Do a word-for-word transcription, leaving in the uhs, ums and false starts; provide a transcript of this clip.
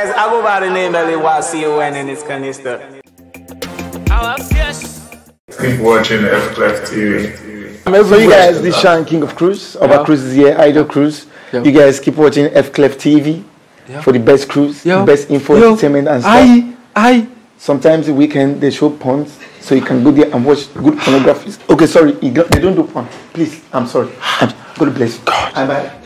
guys, I go by the name of Y C O N and it's Canister. Keep watching Fklef T V. So you guys, this Sean King of Cruise, our yeah. cruise is here, Idol Cruise. Yeah. You guys keep watching Fklef T V yeah. for the best cruise, yeah. the best info, Yo. entertainment and stuff. I, I. Sometimes the weekend they show porns, so you can go there and watch good pornography. Okay, sorry, they don't do porn. Please, I'm sorry. I'm, God bless you. God. Bye bye.